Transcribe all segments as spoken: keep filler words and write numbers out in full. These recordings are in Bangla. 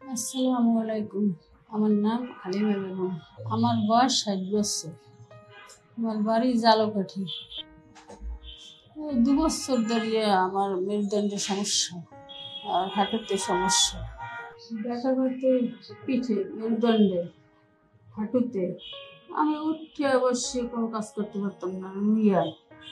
আসসালামু আলাইকুম। আমার নাম হালিমা বেগম। আমার বয়স ষাট বছর। আমার বাড়ি জালকাঠি। দু বছর ধরে আমার মেরুদণ্ডের সমস্যা আর হাঁটুতে সমস্যা। ব্যথা করতে পিঠে, মেরুদণ্ডে, হাঁটুতে। আমি উঠে বসে কোনো কাজ করতে পারতাম না। নুইয়া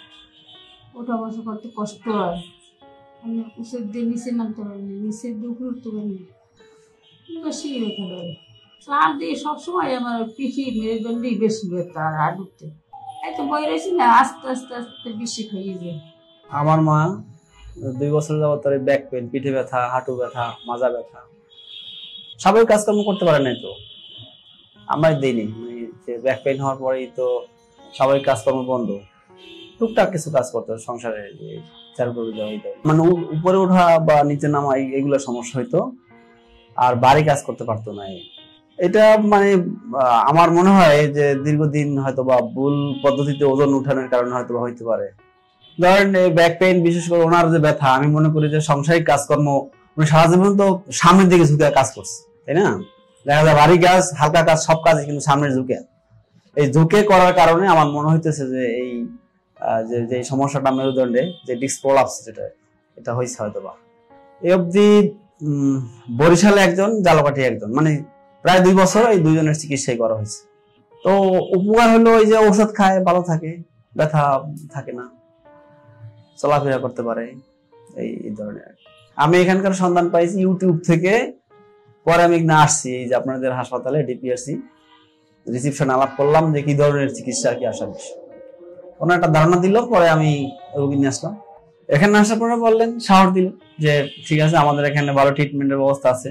ওঠা বসা করতে কষ্ট হয়। আমি উপর দিয়ে নিচে নামতে পারিনি, নিচে দিয়ে উপরে উঠতে পারিনি। বেশি ব্যথা করে চার দিয়ে সবসময় আমার পিঠি মেরুদণ্ডেই বেশি ব্যথা আর হাঁটুতে। এই তো বই রয়েছি না, আস্তে আস্তে আস্তে বেশি খাইয়ে যায়। আমার মা দুই বছর যাবত ধরে ব্যাক পেন, পিঠে ব্যথা, হাঁটু ব্যথা, মাজা ব্যথা, সবাই কাজকর্ম করতে পারে নাই। তো আমরাই দিইনি, মানে যে ব্যাক পেন হওয়ার পরেই তো সবাই কাজকর্ম বন্ধ। টুকটাক কিছু কাজ করতে সংসারে, চার করে দেওয়া হইতো, মানে উপরে ওঠা বা নিচে নামা এগুলো সমস্যা হইতো, আর বাড়ি কাজ করতে পারতো না। এটা মানে আমার মনে হয় যে দীর্ঘদিন হয়তো বা ভুল পদ্ধতিতে ওজন উঠানোর কারণে হয়তো বা হইতে পারে। ধরেন ব্যাক পেইন, বিশেষ করে ওনার যে ব্যথা, আমি মনে করি যে সাংসারিক কাজকর্ম উনি সারা জীবন তো সামনের দিকে ঝুঁকে কাজ করছে, তাই না? দেখা যায় ভারী কাজ, হালকা কাজ, সব কাজ কিন্তু সামনের ঝুঁকে। এই ঝুঁকে করার কারণে আমার মনে হইতেছে যে এই যে যে সমস্যাটা মেরুদণ্ডে, যে ডিস্ক প্রলাপস, যেটা এটা হয়েছে হয়তো বা। এই অবধি বরিশালে একজন, জালকাঠি একজন, মানে প্রায় দুই বছর এই দুইজনের চিকিৎসাই করা হয়েছে। তো উপকার হলো ওই যে ঔষধ খায়, ভালো থাকে, ব্যথা থাকে না, চলাফেরা করতে পারে, এই ধরনের। আমি এখানকার সন্ধান পাইছি ইউটিউব থেকে। পরে আমি না আসছি এই যে আপনাদের হাসপাতালে ডিপিআরসি রিসিপশন আলাপ করলাম যে কি ধরনের চিকিৎসা কি আসার বিষয়। কোনো একটা ধারণা দিল, পরে আমি রোগী নিয়ে আসলাম। এখানে আসার পরে বললেন, সাহস দিল যে ঠিক আছে, আমাদের এখানে ভালো ট্রিটমেন্টের ব্যবস্থা আছে।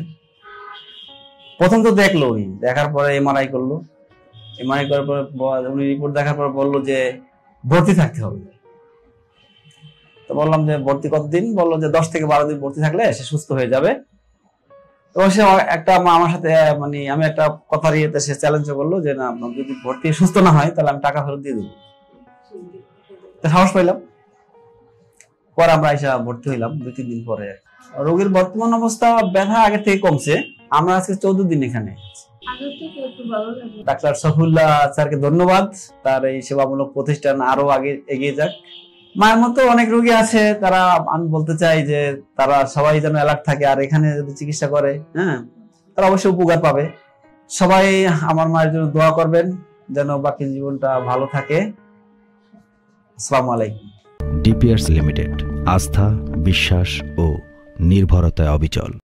প্রথম তো দেখলো, উনি দেখার পরে এমআরআই করলো। এমআরআই করার পরে উনি রিপোর্ট দেখার পর বললো যে ভর্তি থাকতে হবে। তো বললাম যে ভর্তি কতদিন? বললো যে দশ থেকে বারো দিন ভর্তি থাকলে সে সুস্থ হয়ে যাবে। তো সে একটা আমার সাথে, মানে আমি একটা কথা ইয়েতে সে চ্যালেঞ্জ করলো যে না, যদি ভর্তি সুস্থ না হয় তাহলে আমি টাকা ফেরত দিয়ে দেবো। সাহস পাইলাম, পরে আমরা এসে ভর্তি হইলাম দুই তিন দিন পরে। রোগীর বর্তমান অবস্থা, ব্যথা আগে থেকে কমছে। আমরা আজকে চৌদ্দ দিন এখানে। ডাক্তার সফুল্লাহ স্যারকে ধন্যবাদ, তার এই সেবামূলক প্রতিষ্ঠান আরো আগে এগিয়ে যাক। মায়ের মতো অনেক রোগী আছে, তারা, আমি বলতে চাই যে তারা সবাই যেন অ্যালার্ট থাকে, আর এখানে যদি চিকিৎসা করে, হ্যাঁ, তারা অবশ্যই উপকার পাবে। সবাই আমার মায়ের জন্য দোয়া করবেন যেন বাকি জীবনটা ভালো থাকে। আসসালামু আলাইকুম। ডিপিআরসি লিমিটেড, আস্থা, বিশ্বাস ও নির্ভরতায় অবিচল।